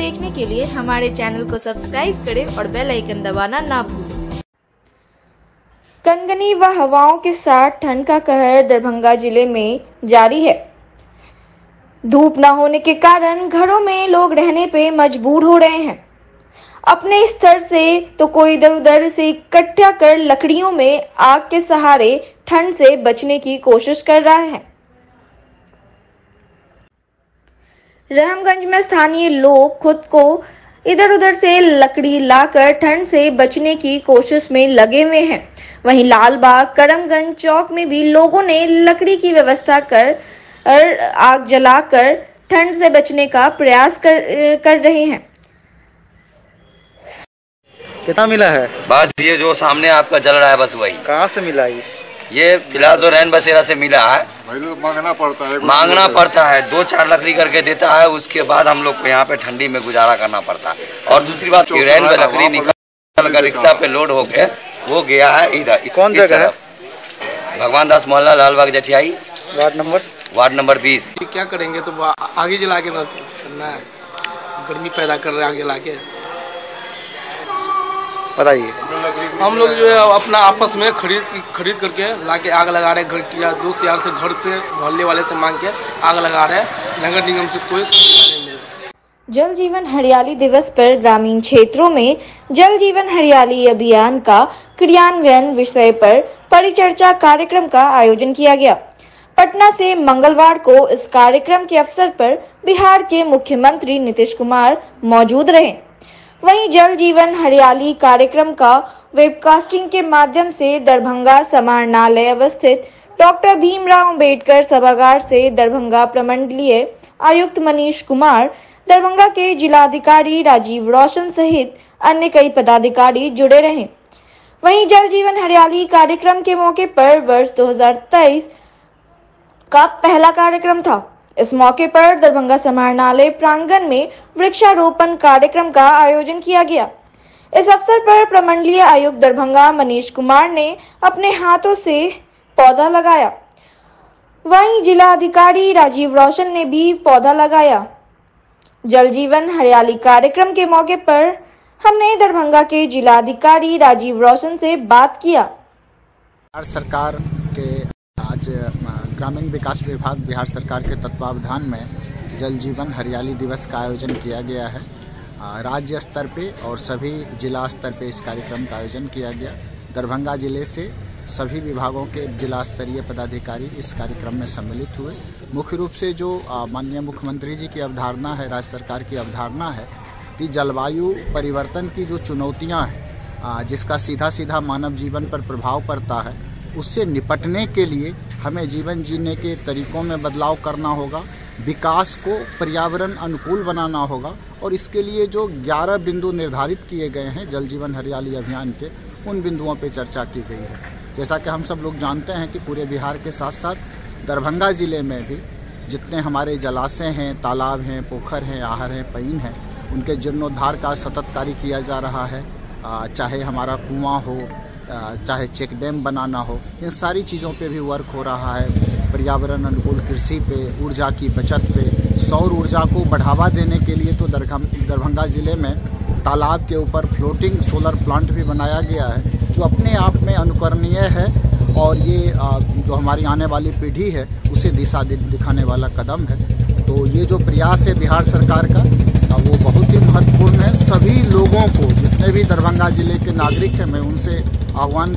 देखने के लिए हमारे चैनल को सब्सक्राइब करें और बेल आइकन दबाना ना भूलें। कनकनी व हवाओं के साथ ठंड का कहर दरभंगा जिले में जारी है। धूप न होने के कारण घरों में लोग रहने पे मजबूर हो रहे हैं। अपने स्तर से तो कोई इधर उधर से इकट्ठा कर लकड़ियों में आग के सहारे ठंड से बचने की कोशिश कर रहा है। रहमगंज में स्थानीय लोग खुद को इधर उधर से लकड़ी लाकर ठंड से बचने की कोशिश में लगे हुए हैं। वहीं लालबाग करमगंज चौक में भी लोगों ने लकड़ी की व्यवस्था कर आग जलाकर ठंड से बचने का प्रयास कर रहे हैं। कितना मिला है? बस ये जो सामने आपका जल रहा है, बस वही। कहाँ से मिला ये फिलहाल तो रैन बसेरा से मिला है। भाई लोग मांगना पड़ता है 2-4 लकड़ी करके देता है, उसके बाद हम लोग को यहाँ पे ठंडी में गुजारा करना पड़ता है। और दूसरी बात, रैन में लकड़ी निकल कर रिक्शा पे लोड होके वो गया है इधर। कौन जगह है? भगवान दास मोहल्ला, लालबाग जठियाई, वार्ड नंबर 20। क्या करेंगे तो आगे जला के ना गर्मी पैदा कर रहे हैं, आगे लाके बताइए। हम लोग जो है अपना आपस में खरीद करके लाके आग लगा रहे हैं। घर या दोस्त यार से, घर से, मोहल्ले वाले से मांग के आग लगा रहे हैं। नगर निगम से कोई सुविधा नहीं मिल रही। जल जीवन हरियाली दिवस पर ग्रामीण क्षेत्रों में जल जीवन हरियाली अभियान का क्रियान्वयन विषय पर परिचर्चा कार्यक्रम का आयोजन किया गया। पटना से मंगलवार को इस कार्यक्रम के अवसर पर बिहार के मुख्यमंत्री नीतीश कुमार मौजूद रहे। वहीं जल जीवन हरियाली कार्यक्रम का वेबकास्टिंग के माध्यम से दरभंगा समाहरणालय अवस्थित डॉक्टर भीमराव अंबेडकर सभागार से दरभंगा प्रमंडलीय आयुक्त मनीष कुमार, दरभंगा के जिलाधिकारी राजीव रोशन सहित अन्य कई पदाधिकारी जुड़े रहे। वहीं जल जीवन हरियाली कार्यक्रम के मौके पर वर्ष 2023 का पहला कार्यक्रम था। इस मौके पर दरभंगा समाहरणालय प्रांगण में वृक्षारोपण कार्यक्रम का आयोजन किया गया। इस अवसर पर प्रमंडलीय आयुक्त दरभंगा मनीष कुमार ने अपने हाथों से पौधा लगाया। वहीं जिलाधिकारी राजीव रोशन ने भी पौधा लगाया। जल जीवन हरियाली कार्यक्रम के मौके पर हमने दरभंगा के जिलाधिकारी राजीव रोशन से बात किया। सरकार के आज ग्रामीण विकास विभाग बिहार सरकार के तत्वावधान में जल जीवन हरियाली दिवस का आयोजन किया गया है। राज्य स्तर पे और सभी जिला स्तर पे इस कार्यक्रम का आयोजन किया गया। दरभंगा जिले से सभी विभागों के जिला स्तरीय पदाधिकारी इस कार्यक्रम में सम्मिलित हुए। मुख्य रूप से जो माननीय मुख्यमंत्री जी की अवधारणा है, राज्य सरकार की अवधारणा है कि जलवायु परिवर्तन की जो चुनौतियाँ हैं, जिसका सीधा मानव जीवन पर प्रभाव पड़ता है, उससे निपटने के लिए हमें जीवन जीने के तरीकों में बदलाव करना होगा, विकास को पर्यावरण अनुकूल बनाना होगा। और इसके लिए जो 11 बिंदु निर्धारित किए गए हैं जल जीवन हरियाली अभियान के, उन बिंदुओं पर चर्चा की गई है। जैसा कि हम सब लोग जानते हैं कि पूरे बिहार के साथ साथ दरभंगा ज़िले में भी जितने हमारे जलाशय हैं, तालाब हैं, पोखर हैं, आहर हैं, पईन हैं, उनके जीर्णोद्धार का सतत कार्य किया जा रहा है। चाहे हमारा कुआं हो, चाहे चेक डैम बनाना हो, इन सारी चीज़ों पे भी वर्क हो रहा है। पर्यावरण अनुकूल कृषि पे, ऊर्जा की बचत पे, सौर ऊर्जा को बढ़ावा देने के लिए तो दरभंगा ज़िले में तालाब के ऊपर फ्लोटिंग सोलर प्लांट भी बनाया गया है, जो अपने आप में अनुकरणीय है। और ये जो हमारी आने वाली पीढ़ी है उसे दिशा दिखाने वाला कदम है। तो ये जो प्रयास है बिहार सरकार का, वो बहुत ही महत्वपूर्ण है। सभी लोगों को, जितने भी दरभंगा जिले के नागरिक हैं, मैं उनसे आह्वान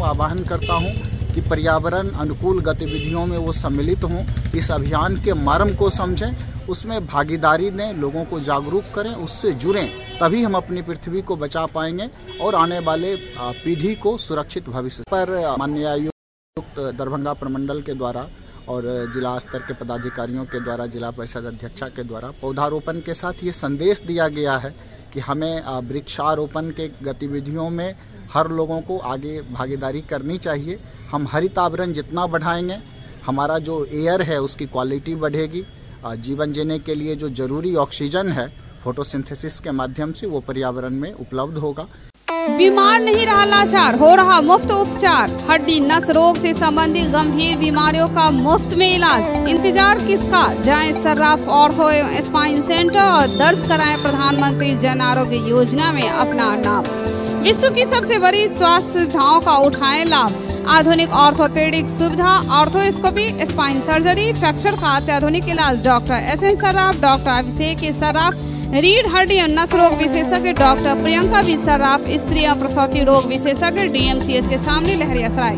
करता हूँ कि पर्यावरण अनुकूल गतिविधियों में वो सम्मिलित हों, इस अभियान के मर्म को समझें, उसमें भागीदारी दें, लोगों को जागरूक करें, उससे जुड़ें, तभी हम अपनी पृथ्वी को बचा पाएंगे और आने वाले पीढ़ी को सुरक्षित भविष्य पर। माननीय आयुक्त दरभंगा प्रमंडल के द्वारा और जिला स्तर के पदाधिकारियों के द्वारा, जिला परिषद अध्यक्षा के द्वारा पौधारोपण के साथ ये संदेश दिया गया है कि हमें वृक्षारोपण के गतिविधियों में हर लोगों को आगे भागीदारी करनी चाहिए। हम हरित आवरण जितना बढ़ाएंगे, हमारा जो एयर है उसकी क्वालिटी बढ़ेगी। जीवन जीने के लिए जो जरूरी ऑक्सीजन है फोटोसिंथेसिस के माध्यम से, वो पर्यावरण में उपलब्ध होगा। बीमार नहीं रहा लाचार, हो रहा मुफ्त उपचार। हड्डी नस रोग से संबंधित गंभीर बीमारियों का मुफ्त में इलाज। इंतजार किसका, जाएं सर्राफ ऑर्थो एवं स्पाइन सेंटर और दर्ज कराएं प्रधानमंत्री जन आरोग्य योजना में अपना नाम। विश्व की सबसे बड़ी स्वास्थ्य सुविधाओं का उठाएं लाभ। आधुनिक ऑर्थोपेडिक सुविधा, ऑर्थोस्कोपी, स्पाइन सर्जरी, फ्रैक्चर का अत्याधुनिक इलाज। Doctor S N Sarraf, doctor Abhishek Sarraf, रीढ़ हड्डी और नस रोग विशेषज्ञ डॉक्टर प्रियंका बी सर्राफ, स्त्री और प्रसूति रोग विशेषज्ञ DMCH के सामने लहरियासराय।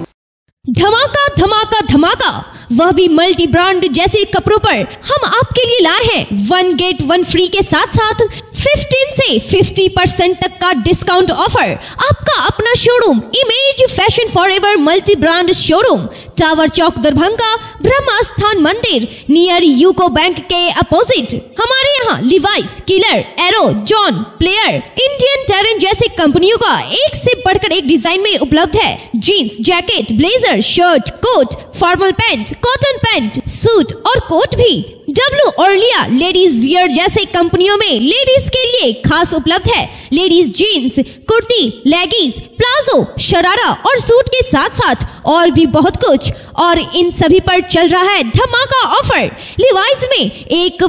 धमाका धमाका धमाका, वह भी मल्टी ब्रांड जैसे कपड़ों पर हम आपके लिए लाए हैं 1 गेट 1 फ्री के साथ साथ 15 से 50% तक का डिस्काउंट ऑफर। आपका अपना showroom Image Fashion Forever multi brand showroom, Tower चौक दरभंगा, ब्रह्मा स्थान मंदिर नियर यूको बैंक के अपोजिट। हमारे यहाँ Levi's, Killer, Arrow, John, Player, Indian Terrain जैसे कंपनियों का एक से बढ़कर एक डिजाइन में उपलब्ध है। Jeans, jacket, blazer, shirt, coat, formal pant, cotton pant, suit और कोट भी। डब्लू ऑर्लिया लेडीज वियर जैसे कंपनियों में लेडीज के लिए खास उपलब्ध है। Ladies jeans, kurti, leggings, palazzo, sharara और सूट के साथ साथ और भी बहुत कुछ। और इन सभी पर चल रहा है धमाका ऑफर। लिवाइस में एक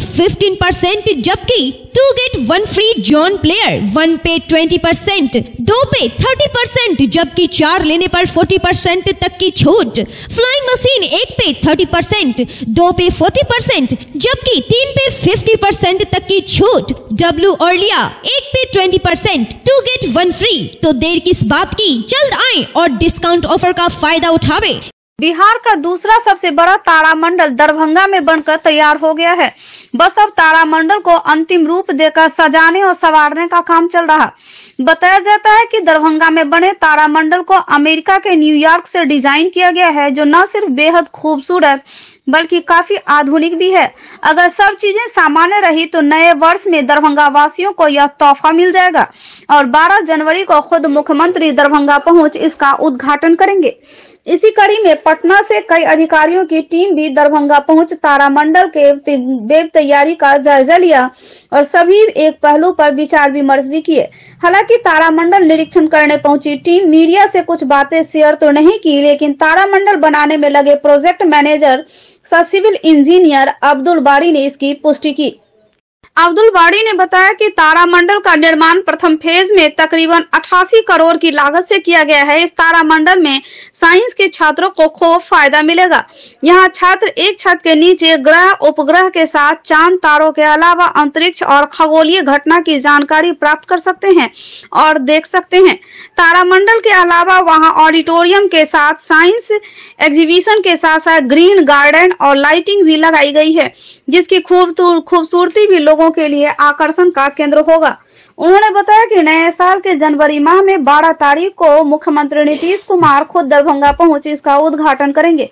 15% जबकि 2 गेट 1 फ्री जॉन प्लेयर, 1 पे 20%, 2 पे 30% जबकि 4 लेने पर 40% तक की छूट। फ्लाइंग मशीन 1 पे 30%, 2 पे 40% जबकि 3 पे 50% तक की छूट। डब्लू ऑर्लिया 1 पे 20%, 2 गेट 1 फ्री। तो देर किस बात की, जल्द आएं और डिस्काउंट ऑफर का फायदा उठावे। बिहार का दूसरा सबसे बड़ा तारामंडल दरभंगा में बनकर तैयार हो गया है। बस अब तारामंडल को अंतिम रूप देकर सजाने और संवारने का काम चल रहा। बताया जाता है कि दरभंगा में बने तारामंडल को अमेरिका के न्यूयॉर्क से डिजाइन किया गया है, जो न सिर्फ बेहद खूबसूरत बल्कि काफी आधुनिक भी है। अगर सब चीजें सामान्य रही तो नए वर्ष में दरभंगा वासियों को यह तोहफा मिल जाएगा और 12 जनवरी को खुद मुख्यमंत्री दरभंगा पहुंच इसका उद्घाटन करेंगे। इसी कड़ी में पटना से कई अधिकारियों की टीम भी दरभंगा पहुंच तारामंडल के वेब तैयारी का जायजा लिया और सभी एक पहलू पर विचार विमर्श भी किए। हालांकि तारामंडल निरीक्षण करने पहुंची टीम मीडिया से कुछ बातें शेयर तो नहीं की, लेकिन तारामंडल बनाने में लगे प्रोजेक्ट मैनेजर सह सिविल इंजीनियर अब्दुल बारी ने इसकी पुष्टि की। अब्दुल बारी ने बताया कि तारामंडल का निर्माण प्रथम फेज में तकरीबन 88 करोड़ की लागत से किया गया है। इस तारामंडल में साइंस के छात्रों को खूब फायदा मिलेगा। यहाँ छात्र एक छत के नीचे ग्रह उपग्रह के साथ चांद तारों के अलावा अंतरिक्ष और खगोलीय घटना की जानकारी प्राप्त कर सकते हैं और देख सकते हैं। तारामंडल के अलावा वहाँ ऑडिटोरियम के साथ साइंस एग्जीबिशन के साथ साथ ग्रीन गार्डन और लाइटिंग भी लगाई गई है, जिसकी खूबसूरती भी लोगों के लिए आकर्षण का केंद्र होगा। उन्होंने बताया कि नए साल के जनवरी माह में 12 तारीख को मुख्यमंत्री नीतीश कुमार खुद दरभंगा पहुंच इसका उद्घाटन करेंगे।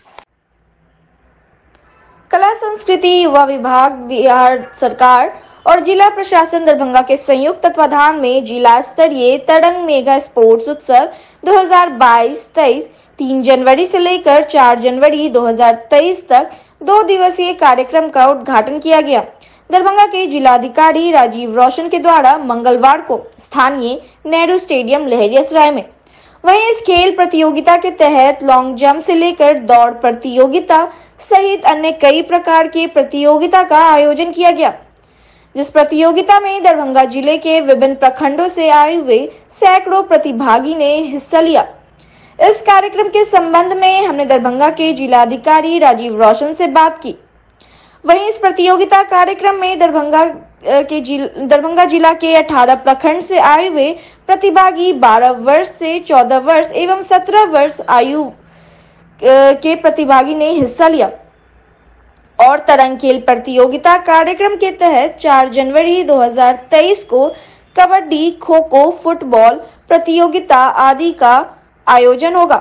कला संस्कृति युवा विभाग, बिहार सरकार और जिला प्रशासन दरभंगा के संयुक्त तत्वाधान में जिला स्तरीय तड़ंग मेगा स्पोर्ट्स उत्सव 2022-23 3 जनवरी से लेकर 4 जनवरी 2023 तक 2 दिवसीय कार्यक्रम का उद्घाटन किया गया। दरभंगा के जिलाधिकारी राजीव रोशन के द्वारा मंगलवार को स्थानीय नेहरू स्टेडियम लहरियासराय में। वहीं इस खेल प्रतियोगिता के तहत लॉन्ग जंप से लेकर दौड़ प्रतियोगिता सहित अन्य कई प्रकार की प्रतियोगिता का आयोजन किया गया, जिस प्रतियोगिता में दरभंगा जिले के विभिन्न प्रखंडों से आए हुए सैकड़ों प्रतिभागी ने हिस्सा लिया। इस कार्यक्रम के संबंध में हमने दरभंगा के जिलाधिकारी राजीव रोशन से बात की। वहीं इस प्रतियोगिता कार्यक्रम में दरभंगा जिला के 18 प्रखंड से आए हुए प्रतिभागी 12 वर्ष से 14 वर्ष एवं 17 वर्ष आयु के प्रतिभागी ने हिस्सा लिया। और तरंग खेल प्रतियोगिता कार्यक्रम के तहत 4 जनवरी 2023 को कबड्डी, खो खो, फुटबॉल प्रतियोगिता आदि का आयोजन होगा।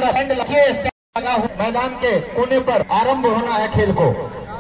मैदान के कोने पर आरंभ होना है खेल को।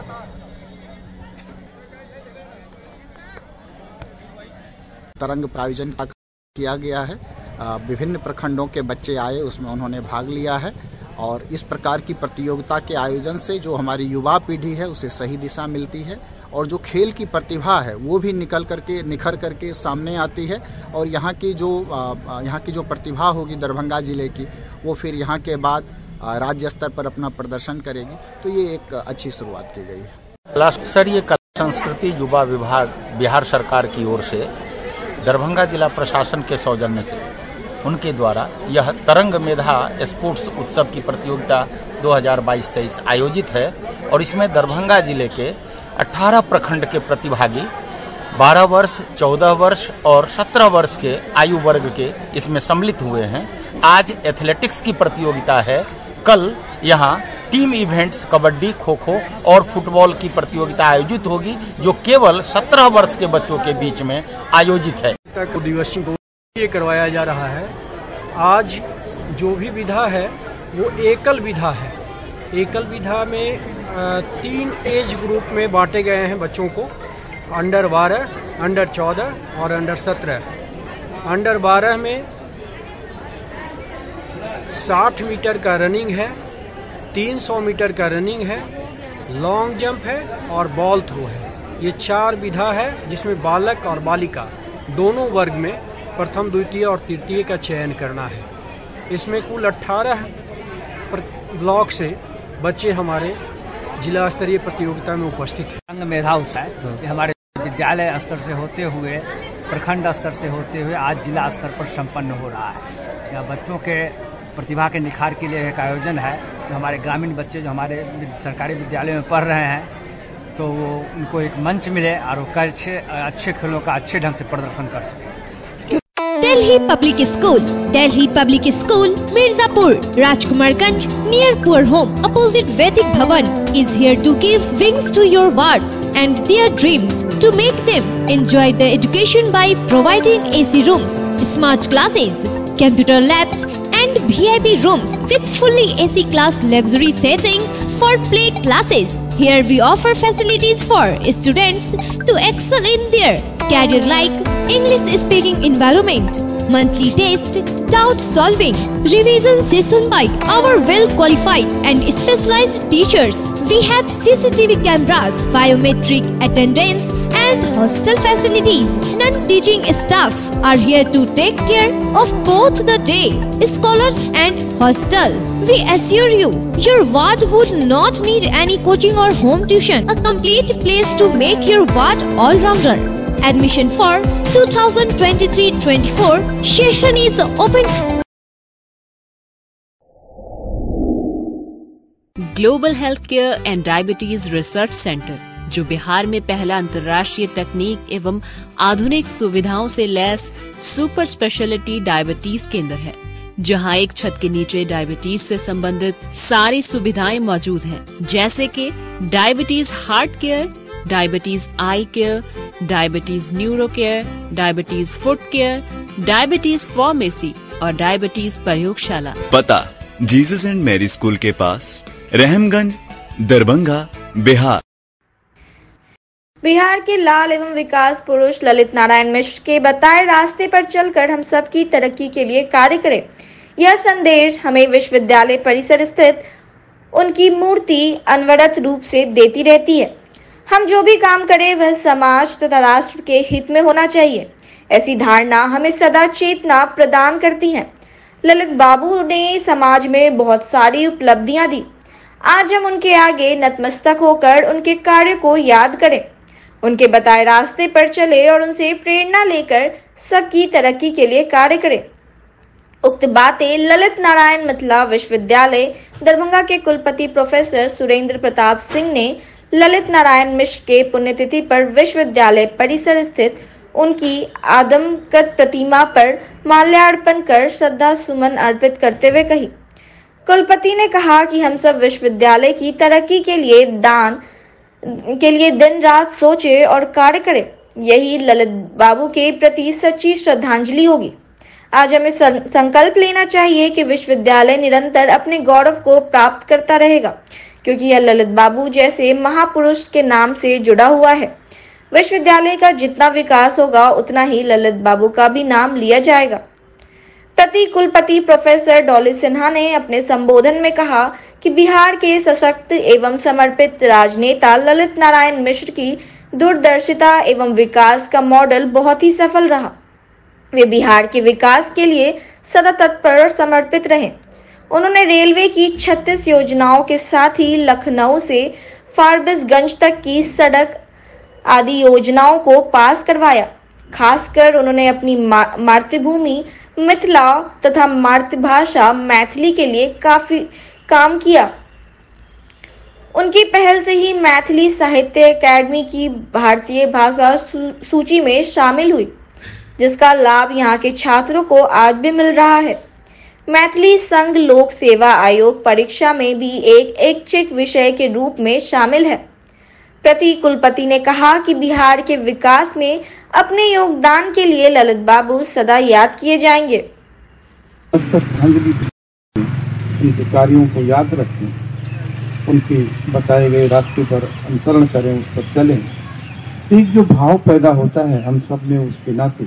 तरंग का आयोजन किया गया है। विभिन्न प्रखंडों के बच्चे आए, उसमें उन्होंने भाग लिया है और इस प्रकार की प्रतियोगिता के आयोजन से जो हमारी युवा पीढ़ी है उसे सही दिशा मिलती है और जो खेल की प्रतिभा है वो भी निखर करके सामने आती है और यहाँ की जो प्रतिभा होगी दरभंगा जिले की वो फिर यहाँ के बाद राज्य स्तर पर अपना प्रदर्शन करेगी। तो ये एक अच्छी शुरुआत की गई है। कला स्तरीय कला संस्कृति युवा विभाग बिहार सरकार की ओर से दरभंगा जिला प्रशासन के सौजन्य से उनके द्वारा यह तरंग मेधा स्पोर्ट्स उत्सव की प्रतियोगिता 2022-23 आयोजित है और इसमें दरभंगा जिले के 18 प्रखंड के प्रतिभागी 12 वर्ष, 14 वर्ष और 17 वर्ष के आयु वर्ग के इसमें सम्मिलित हुए हैं। आज एथलेटिक्स की प्रतियोगिता है, कल यहाँ टीम इवेंट्स कबड्डी, खो खो और फुटबॉल की प्रतियोगिता आयोजित होगी जो केवल 17 वर्ष के बच्चों के बीच में आयोजित है। दिवसीय को ये करवाया जा रहा है। आज जो भी विधा है वो एकल विधा है। एकल विधा में 3 एज ग्रुप में बांटे गए हैं बच्चों को, अंडर 12, अंडर 14 और अंडर 17। अंडर 12 में 60 मीटर का रनिंग है, 300 मीटर का रनिंग है, लॉन्ग जंप है और बॉल थ्रो है। ये 4 विधा है जिसमें बालक और बालिका दोनों वर्ग में प्रथम, द्वितीय और तृतीय का चयन करना है। इसमें कुल 18 ब्लॉक से बच्चे हमारे जिला स्तरीय प्रतियोगिता में उपस्थित हैं। तरंग मेधा उत्सव हमारे विद्यालय स्तर से होते हुए, प्रखंड स्तर से होते हुए आज जिला स्तर पर संपन्न हो रहा है। यह बच्चों के प्रतिभा के निखार के लिए एक आयोजन है। जो हमारे ग्रामीण बच्चे जो हमारे सरकारी विद्यालय में पढ़ रहे हैं तो वो उनको एक मंच मिले और वो अच्छे खेलों का अच्छे ढंग से प्रदर्शन कर सकें। Delhi Public School, Delhi Public School, Mirzapur, Rajkumarganj, near Poor Home, opposite Vedic Bhavan, is here to give wings to your words and their dreams to make them enjoy the education by providing AC rooms, smart classes, computer labs, and VIP rooms with fully AC class luxury setting for play classes. Here we offer facilities for students to excel in their career like English speaking environment, monthly test, doubt solving, revision session by our well qualified and specialized teachers. We have CCTV cameras, biometric attendance and hostel facilities. Non-teaching staffs are here to take care of both the day scholars and hostels. We assure you, your ward would not need any coaching or home tuition. A complete place to make your ward all-rounder. Admission for 2023-24 session is open. Global health care and diabetes research centre, जो बिहार में पहला अंतर्राष्ट्रीय तकनीक एवं आधुनिक सुविधाओं से lace super speciality diabetes केंद्र है, जहां एक छत के नीचे डायबिटीज से संबंधित सारी सुविधाएं मौजूद हैं, जैसे कि diabetes heart care, diabetes eye care, diabetes neuro care, diabetes foot care, diabetes pharmacy और डायबिटीज प्रयोगशाला। पता जीसस एंड मैरी स्कूल के पास, रहमगंज, दरभंगा, बिहार। बिहार के लाल एवं विकास पुरुष ललित नारायण मिश्र के बताए रास्ते पर चलकर हम सबकी तरक्की के लिए कार्य करें, यह संदेश हमें विश्वविद्यालय परिसर स्थित उनकी मूर्ति अनवरत रूप से देती रहती है। हम जो भी काम करें वह समाज तथा राष्ट्र के हित में होना चाहिए, ऐसी धारणा हमें सदा चेतना प्रदान करती है। ललित बाबू ने समाज में बहुत सारी उपलब्धियां दी। आज हम उनके आगे नतमस्तक होकर उनके कार्य को याद करें, उनके बताए रास्ते पर चले और उनसे प्रेरणा लेकर सबकी तरक्की के लिए कार्य करें। उक्त बातें ललित नारायण मिथिला विश्वविद्यालय दरभंगा के कुलपति प्रोफेसर सुरेंद्र प्रताप सिंह ने ललित नारायण मिश्र के पुण्यतिथि पर विश्वविद्यालय परिसर स्थित उनकी आदमकद प्रतिमा पर माल्यार्पण कर श्रद्धा सुमन अर्पित करते हुए कही। कुलपति ने कहा कि हम सब विश्वविद्यालय की तरक्की के लिए दिन रात सोचे और कार्य करें, यही ललित बाबू के प्रति सच्ची श्रद्धांजलि होगी। आज हमें संकल्प लेना चाहिए कि विश्वविद्यालय निरंतर अपने गौरव को प्राप्त करता रहेगा, क्योंकि यह ललित बाबू जैसे महापुरुष के नाम से जुड़ा हुआ है। विश्वविद्यालय का जितना विकास होगा उतना ही ललित बाबू का भी नाम लिया जाएगा। प्रति कुलपति प्रोफेसर डॉली सिन्हा ने अपने संबोधन में कहा कि बिहार के सशक्त एवं समर्पित राजनेता ललित नारायण मिश्र की दूरदर्शिता एवं विकास का मॉडल बहुत ही सफल रहा। वे बिहार के विकास के लिए सदा तत्पर और समर्पित रहे। उन्होंने रेलवे की 36 योजनाओं के साथ ही लखनऊ से फारबिसगंज तक की सड़क आदि योजनाओं को पास करवाया। खासकर उन्होंने अपनी मातृभूमि मिथिला तथा मातृभाषा मैथिली के लिए काफी काम किया। उनकी पहल से ही मैथिली साहित्य अकादमी की भारतीय भाषा सूची में शामिल हुई, जिसका लाभ यहाँ के छात्रों को आज भी मिल रहा है। मैथिली संघ लोक सेवा आयोग परीक्षा में भी एक ऐच्छिक विषय के रूप में शामिल है। प्रति कुलपति ने कहा कि बिहार के विकास में अपने योगदान के लिए ललित बाबू सदा याद किए जाएंगे। उनके कार्यों को याद रखें, उनके बताए गए रास्ते पर अनुसरण करें, उस पर चलें। एक जो भाव पैदा होता है हम सब में उसके नाते,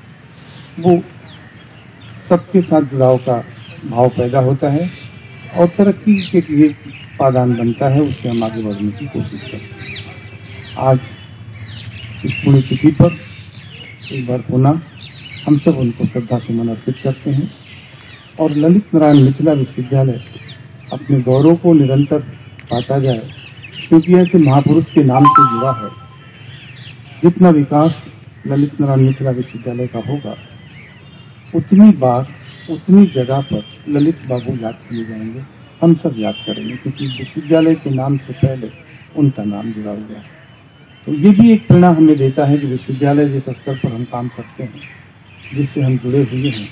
वो सबके साथ जुड़ाव का भाव पैदा होता है और तरक्की के लिए पादान बनता है। उससे हम आगे बढ़ने की कोशिश करते हैं। आज इस पुण्यतिथि पर एक बार पुनः हम सब उनको श्रद्धा सुमन अर्पित करते हैं और ललित नारायण मिथिला विश्वविद्यालय अपने गौरव को निरंतर पाता जाए, क्योंकि ऐसे महापुरुष के नाम से जुड़ा है। जितना विकास ललित नारायण मिथिला विश्वविद्यालय का होगा, उतनी बार उतनी जगह पर ललित बाबू याद किए जाएंगे। हम सब याद करेंगे, क्योंकि विश्वविद्यालय के नाम से पहले उनका नाम जुड़ा हुआ है। तो ये भी एक प्रेरणा हमें देता है कि विश्वविद्यालय जिस स्तर पर हम काम करते हैं, जिससे हम जुड़े हुए हैं,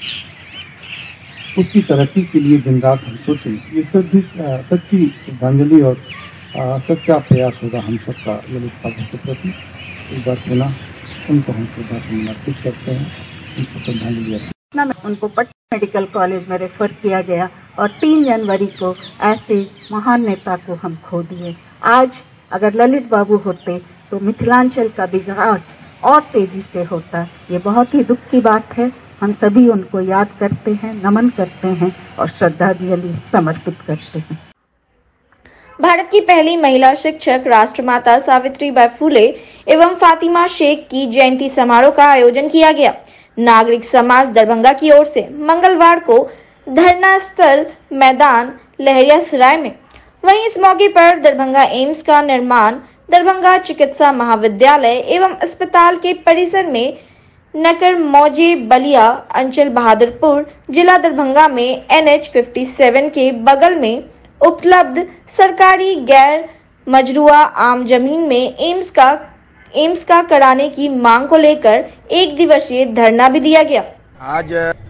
उसकी तरक्की के लिए दिन रात हम सोचें। ये सच्ची श्रद्धांजलि और सच्चा प्रयास होगा हम सबका ललित बाबू के प्रति। एक बार पुनः उनको हम श्रद्धा समर्पित करते हैं, उनको श्रद्धांजलि। उनको पटना मेडिकल कॉलेज में रेफर किया गया और 3 जनवरी को ऐसे महान नेता को हम खो दिए। आज अगर ललित बाबू होते तो मिथिलांचल का विकास और तेजी से होता। ये बहुत ही दुख की बात है। हम सभी उनको याद करते हैं, नमन करते हैं और श्रद्धांजलि समर्पित करते हैं। भारत की पहली महिला शिक्षक राष्ट्रमाता सावित्रीबाई फुले एवं फातिमा शेख की जयंती समारोह का आयोजन किया गया। नागरिक समाज दरभंगा की ओर से मंगलवार को धरना स्थल मैदान लहरियासराय में। वहीं इस मौके पर दरभंगा एम्स का निर्माण, दरभंगा चिकित्सा महाविद्यालय एवं अस्पताल के परिसर में नकर मौजे बलिया अंचल बहादुरपुर जिला दरभंगा में NH 57 के बगल में उपलब्ध सरकारी गैर मजरूआ आम जमीन में एम्स का कराने की मांग को लेकर 1 दिवसीय धरना भी दिया गया। आज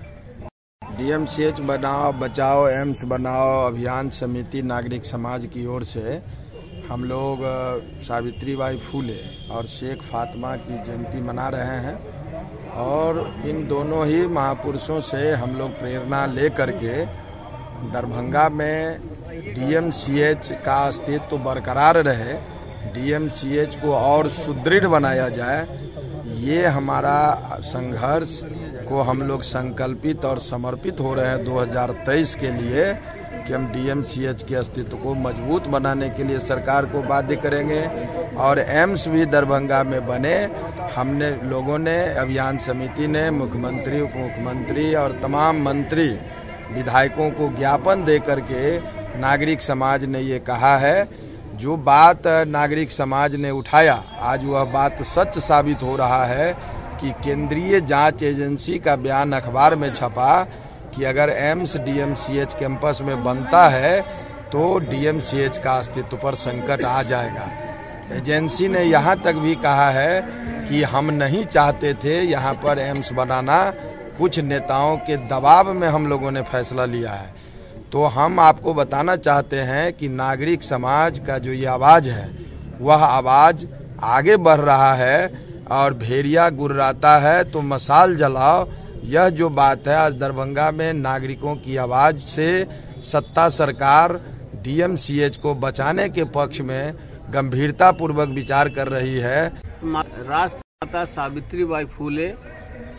DMCH बनाओ बचाओ एम्स बनाओ अभियान समिति नागरिक समाज की ओर से हम लोग सावित्रीबाई फूले और शेख फातिमा की जयंती मना रहे हैं और इन दोनों ही महापुरुषों से हम लोग प्रेरणा ले करके दरभंगा में DMCH का अस्तित्व बरकरार रहे, DMCH को और सुदृढ़ बनाया जाए। ये हमारा संघर्ष को हम लोग संकल्पित और समर्पित हो रहे हैं 2023 के लिए कि हम DMCH के अस्तित्व को मजबूत बनाने के लिए सरकार को बाध्य करेंगे और एम्स भी दरभंगा में बने। हमने लोगों ने, अभियान समिति ने, मुख्यमंत्री, उप मुख्यमंत्री और तमाम मंत्री विधायकों को ज्ञापन दे करके नागरिक समाज ने ये कहा है। जो बात नागरिक समाज ने उठाया, आज वह बात सच साबित हो रहा है कि केंद्रीय जांच एजेंसी का बयान अखबार में छपा कि अगर एम्स DMCH कैंपस में बनता है तो DMCH का अस्तित्व पर संकट आ जाएगा। एजेंसी ने यहाँ तक भी कहा है कि हम नहीं चाहते थे यहाँ पर एम्स बनाना, कुछ नेताओं के दबाव में हम लोगों ने फैसला लिया है। तो हम आपको बताना चाहते हैं कि नागरिक समाज का जो ये आवाज़ है, वह आवाज़ आगे बढ़ रहा है और भेड़िया गुर्राता है तो मशाल जलाओ। यह जो बात है, आज दरभंगा में नागरिकों की आवाज़ से सत्ता सरकार DMCH को बचाने के पक्ष में गंभीरता पूर्वक विचार कर रही है। राष्ट्रमाता सावित्रीबाई फूले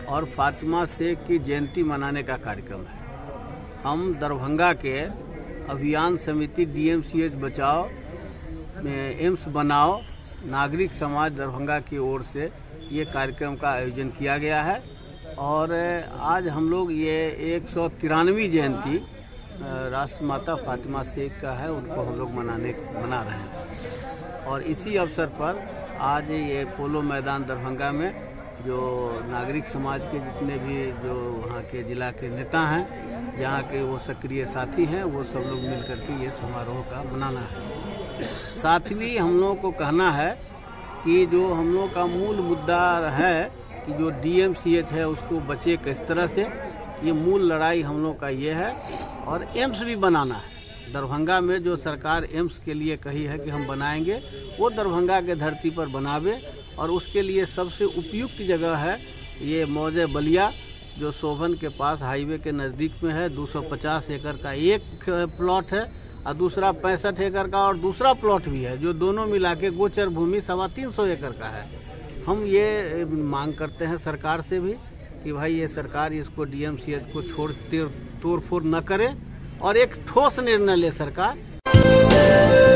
और फातिमा शेख की जयंती मनाने का कार्यक्रम है। हम दरभंगा के अभियान समिति डीएमसीएच बचाओ एम्स बनाओ नागरिक समाज दरभंगा की ओर से ये कार्यक्रम का आयोजन किया गया है और आज हम लोग ये 193वीं जयंती राष्ट्रमाता फातिमा शेख का है, उनको हम लोग मना रहे हैं। और इसी अवसर पर आज ये पोलो मैदान दरभंगा में जो नागरिक समाज के जितने भी जो वहाँ के जिला के नेता हैं, जहाँ के वो सक्रिय साथी हैं, वो सब लोग मिलकर के ये समारोह का मनाना है। साथ ही हम लोगों को कहना है कि जो हम लोग का मूल मुद्दा है कि जो डीएमसीएच है उसको बचे किस तरह से, ये मूल लड़ाई हम लोग का ये है। और एम्स भी बनाना है दरभंगा में, जो सरकार एम्स के लिए कही है कि हम बनाएंगे, वो दरभंगा के धरती पर बनावे। और उसके लिए सबसे उपयुक्त जगह है ये मौजे बलिया, जो शोभन के पास हाईवे के नज़दीक में है। 250 एकड़ का एक प्लॉट है और दूसरा 65 एकड़ का और दूसरा प्लॉट भी है, जो दोनों मिला के गोचर भूमि 325 एकड़ का है। हम ये मांग करते हैं सरकार से भी कि भाई ये सरकार इसको डीएमसीएच को तोड़ फोड़ न करे और एक ठोस निर्णय ले सरकार।